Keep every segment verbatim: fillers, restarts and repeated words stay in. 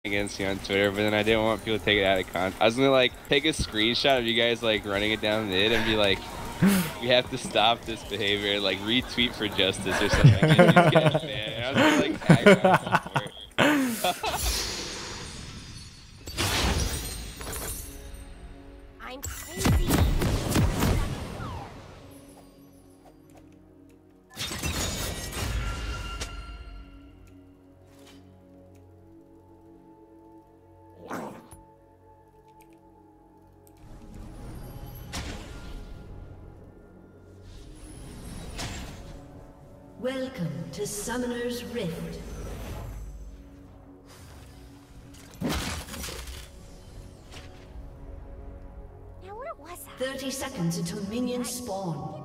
against you on Twitter, but then I didn't want people to take it out of context. I was gonna like take a screenshot of you guys like running it down mid and be like, we have to stop this behavior, like retweet for justice or something. And these guys banned. And I was gonna like tag around for it. I'm crazy. Welcome to Summoner's Rift. Now where was I? thirty seconds until minions spawn.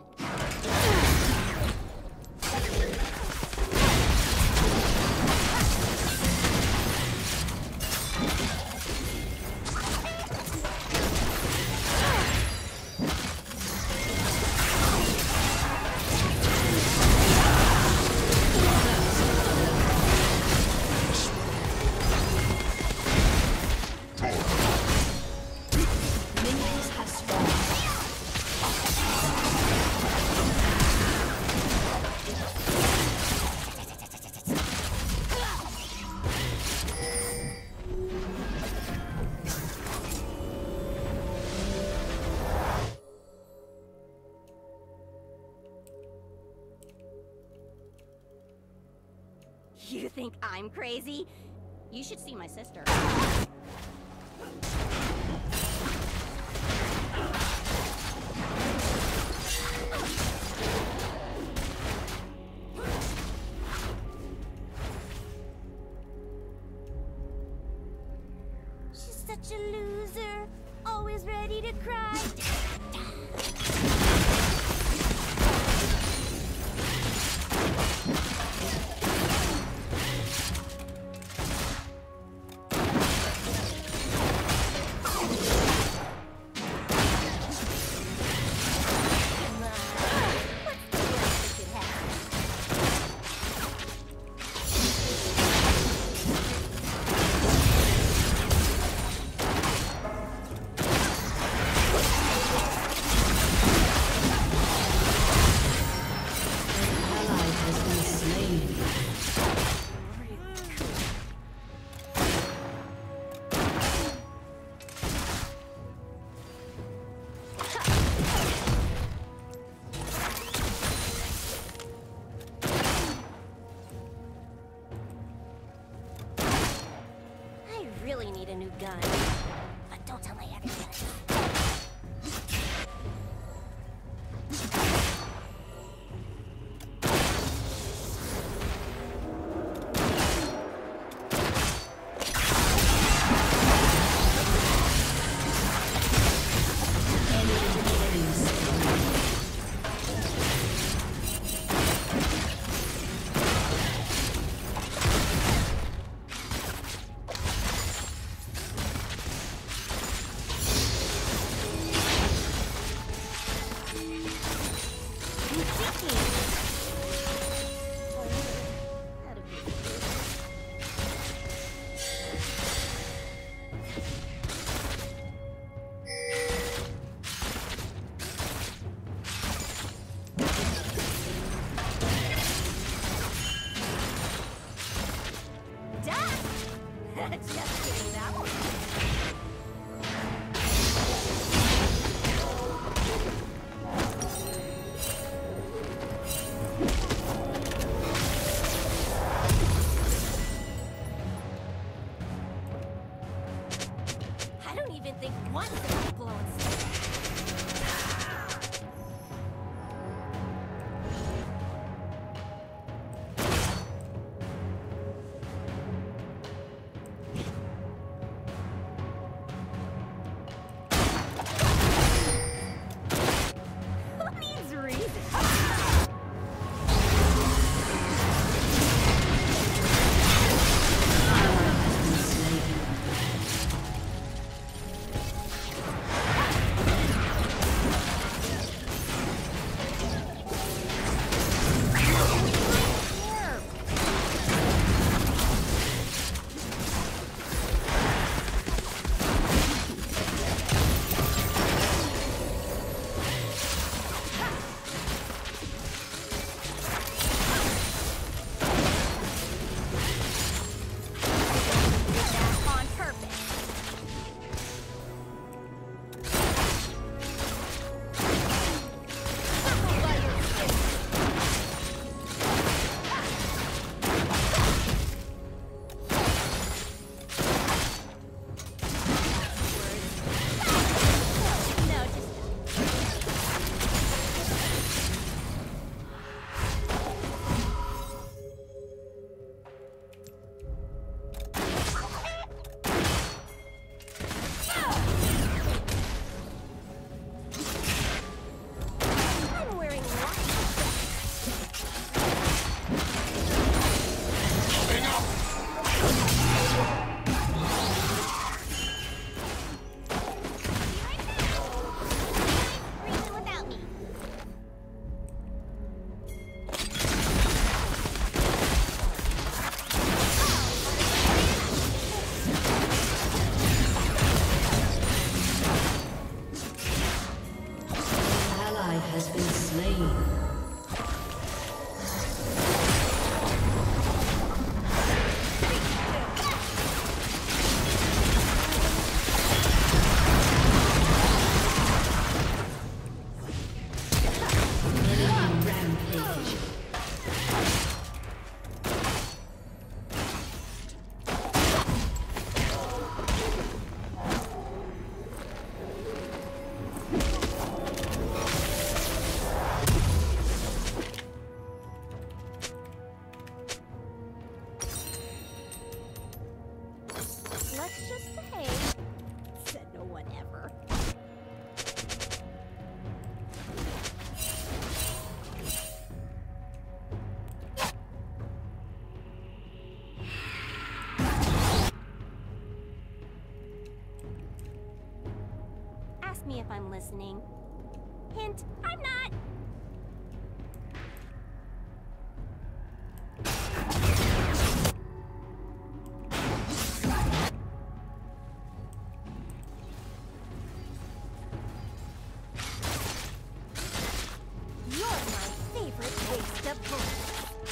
You think I'm crazy? You should see my sister. She's such a loser, always ready to cry. I really need a new gun, but don't tell my ex-gun. Just kidding, that one. I don't even think one's gonna blow itself. let's just behave. Said no one ever. Ask me if I'm listening. Hint, I'm not. You're my favorite waste of bullets.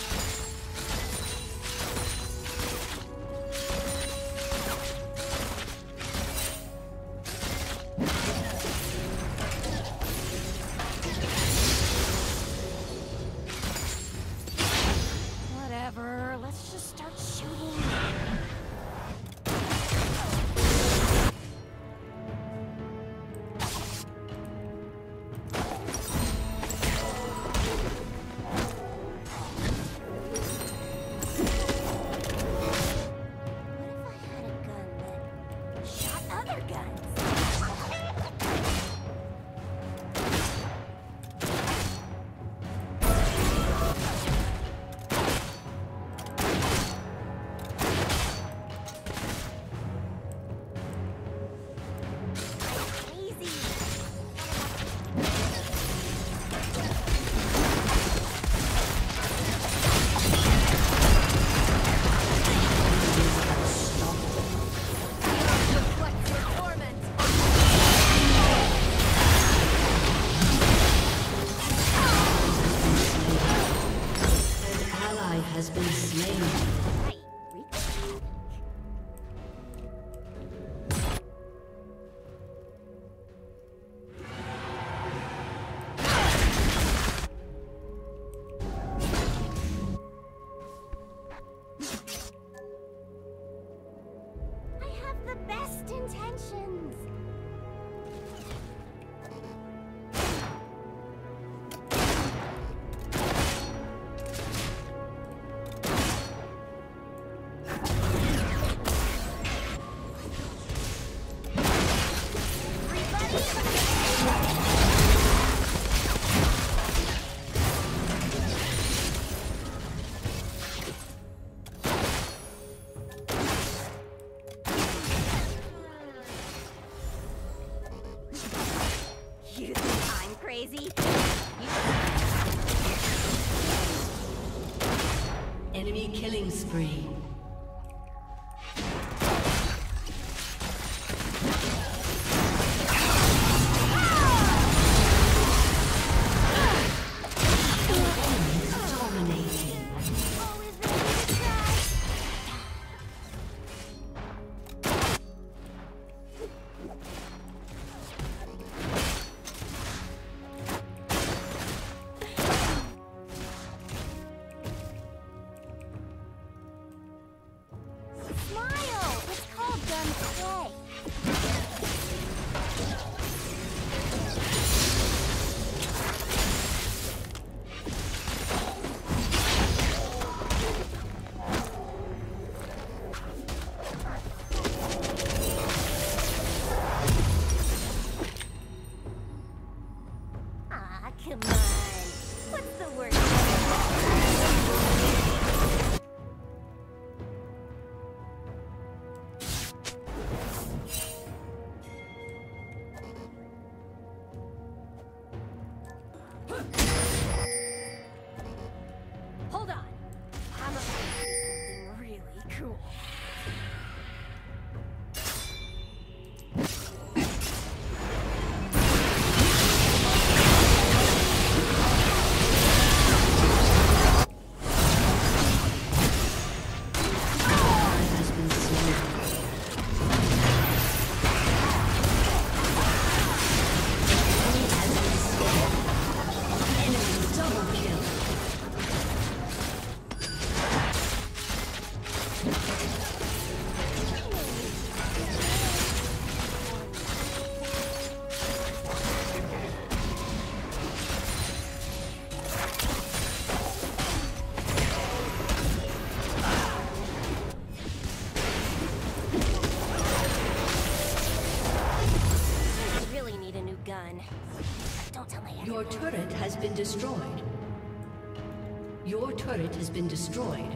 Whatever, let's just start shooting. Has been slain. I have the best intentions. You think I'm crazy? Enemy killing spree. Smile! It's called gun play. Ah, come on. What's the worst? gun. Don't tell my Your everyone. turret has been destroyed. Your turret has been destroyed.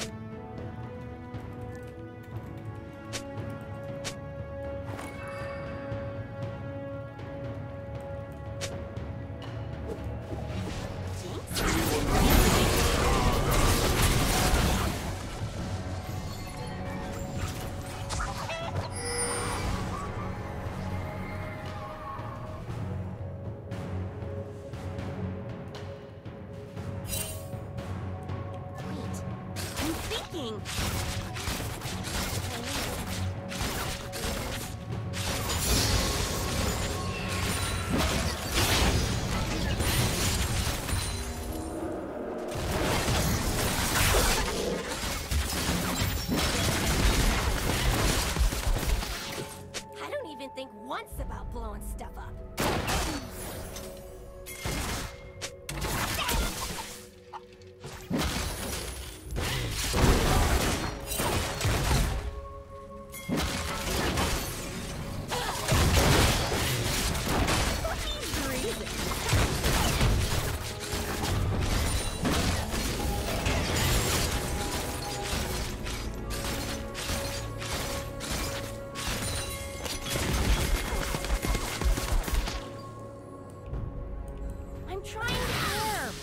Fking. I don't even think once about blowing stuff up. I'm trying to arm.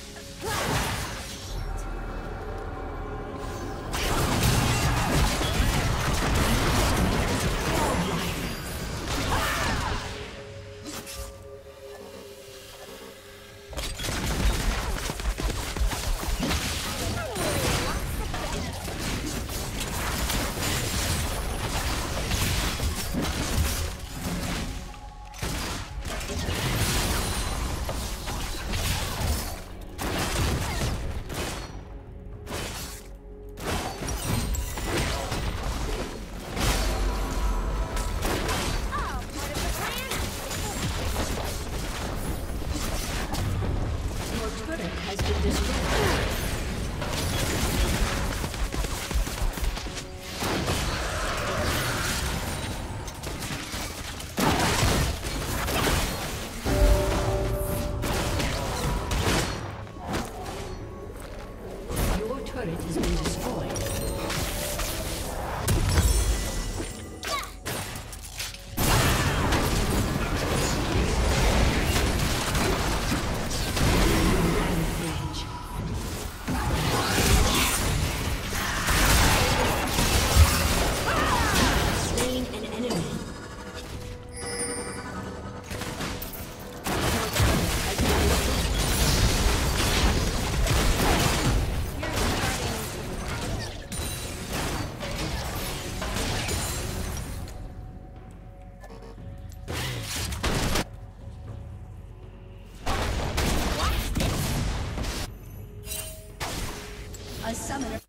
A summoner